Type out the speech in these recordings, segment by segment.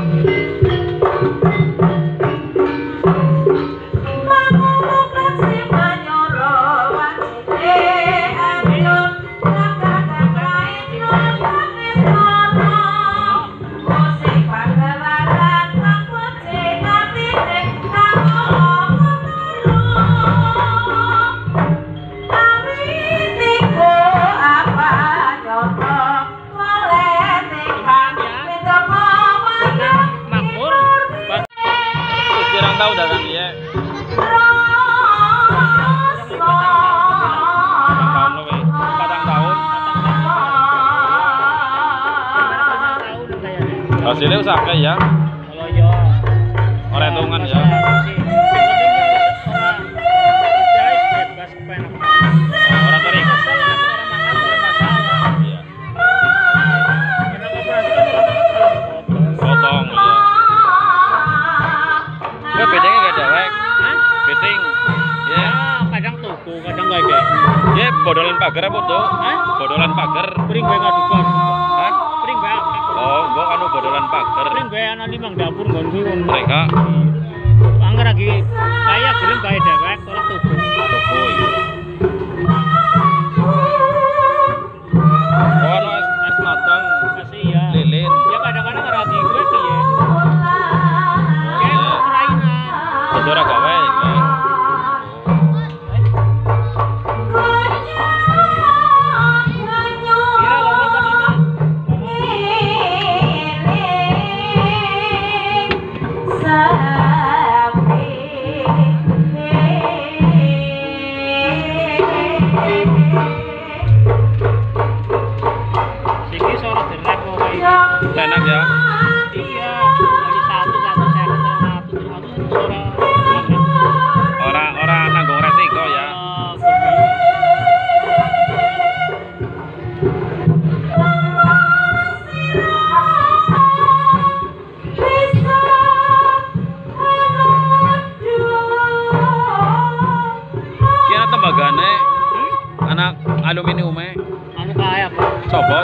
Tahu datang dia. Patang tahun. Hasilnya usaha ya. Kalau yo orang hitungan ya. Orang terik. Potong ya. Bedanya gak dewek, beting, ya. Kadang tuku, kadang gak ada. Ya bodolan pagar apa tuh? Bodolan pagar. Pring gue nggak duga. Hah? Pring gue. Oh, gua kan bodolan pagar. Pring gue anak limang dapur gonku. Mereka. Angger lagi, saya belum gak dewek, tolak tuku. Tuku. Oh, no es matang. Kasih ya. Lilin. Ya kadang-kadang lagi gue sih ya. Ora gawe iki. Siki suara derek kok kayak. Enak ya. Iya, dari satu suara. Ora nanggung resiko ya. Kira tembagane anak aluminiume Anu kaya apa? copot.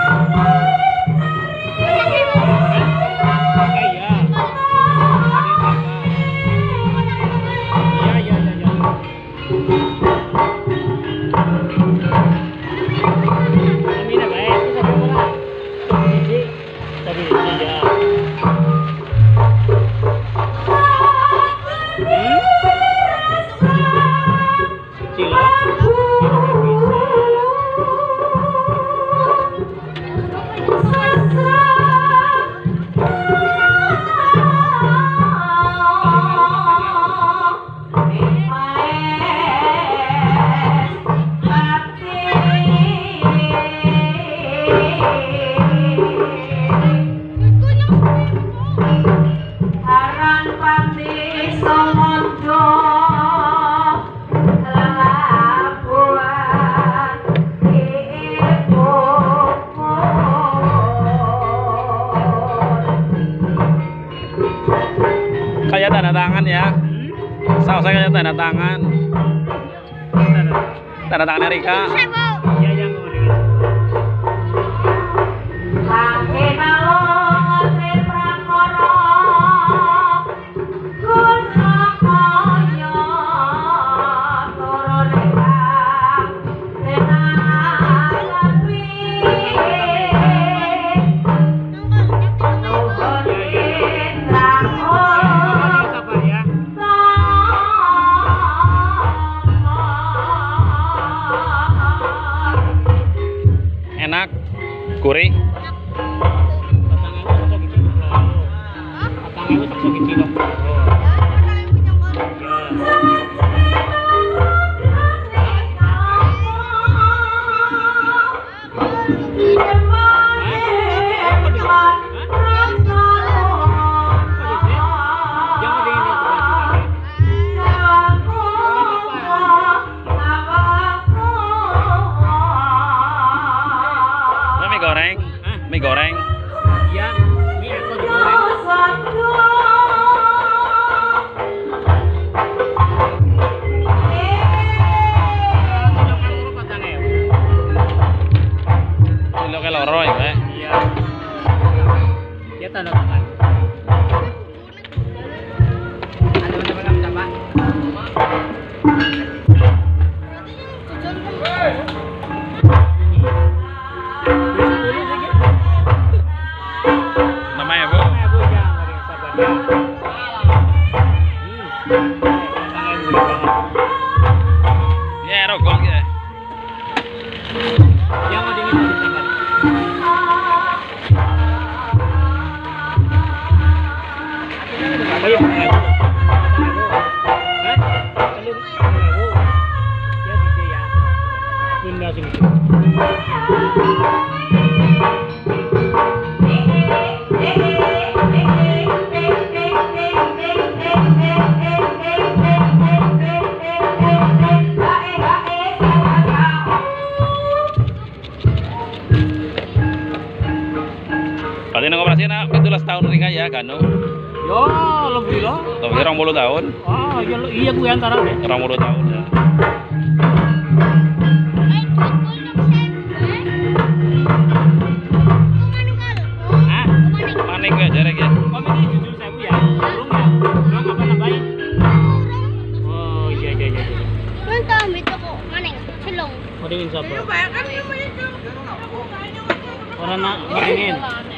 Kayak tanda tangan ya. Sausnya kayak tanda tangan. Tanda tangan Rika. Iya, yang ngomong. Enak, gurih. Mie goreng, mie goreng. Iya, mie aku digoreng. Kilo loro ya, Pak. Iya. Dia tanda tangan. Namanya Bu. Ya rokok ya. Yang mau dingin mau disabar. Ayo, Bunda sini. Berarti nang operasi nak 17 tahun ringan ya kan? Yo, lebih loh. Tapi 20 tahun. Ah, iya gue antara deh. 20 tahun ya. Hah? Maning ya jarek ya. Komedi jujur saya bu ya. Burung ya. Burung apa nambahin? Oh iya. Mau dingin sabar. Orang nak mau dingin.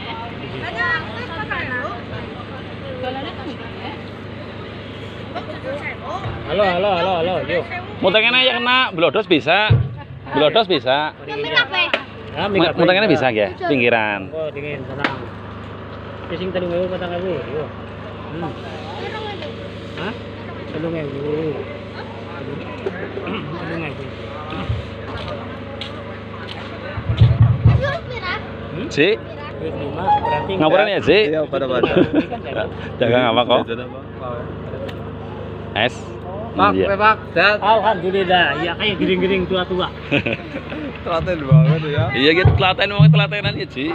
Halo, yuk. Mutangannya ya kena blodos bisa. Blodos bisa. Ya, Mutangannya bisa ya, pinggiran. Oh, dingin, tenang. Pising 3.000 patang ewu, yuk. Hah? 3.000. 3.000. Si, Wis 5 berarti ngapain ya si? Iya, pada-pada. Jaga apa kok? Es. Pak, Iya. Pak, sehat. Alhamdulillah, ya kayak giring-giring tua-tua. Telaten banget ya. Iya gitu telaten mau telatenan ya si.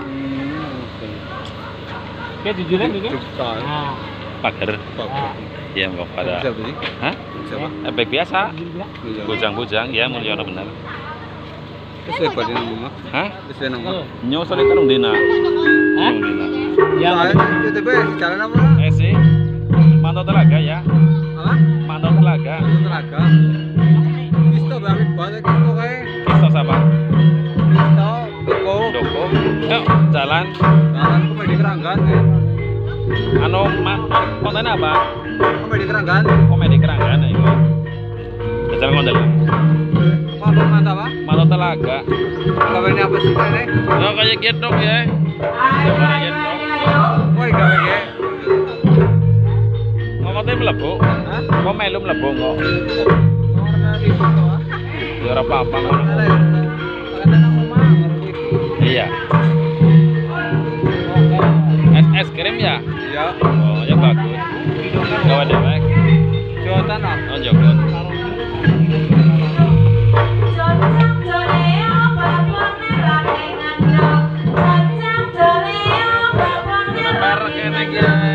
Kayak jujuran ini. Cepetan. Nah, Pagar. nah. Iya mau pada. Siapa sih? Hah? Siapa? Efek biasa. Gila. Bujang-bujang ya mulia benar. Terus saya pada nama. Hah? Terus saya nama. Nyosol kan dina. Hah? Dina. Ya, Saya itu si jalan apa? Si. Mantau telaga ya. Apa? Mantau telaga. Telaga. Kisto banget banget kisto kayak. Kisah siapa? Kisto, Doko. Doko. Yuk jalan. Jalan ke Medi Keranggan ya. Anu konten apa? Ke Medi Keranggan. Komedi keranggan ya itu. Jalan kondel. Apa mantap apa? Mantau telaga. Gawe apa sih ini? Yo kayak gedok ya. Kayak gedok. Woi gawe ya. Ngomongnya melebu. Hah? Kok melu melebu kok? Warna itu apa? Ya ora apa-apa ngono. Ada ya? Ada nama mah. Iya. Es krim ya? Iya. Oh, ya bagus. Gawe dewek. Jotan apa? Oh, jogot. Kenapa kene iki?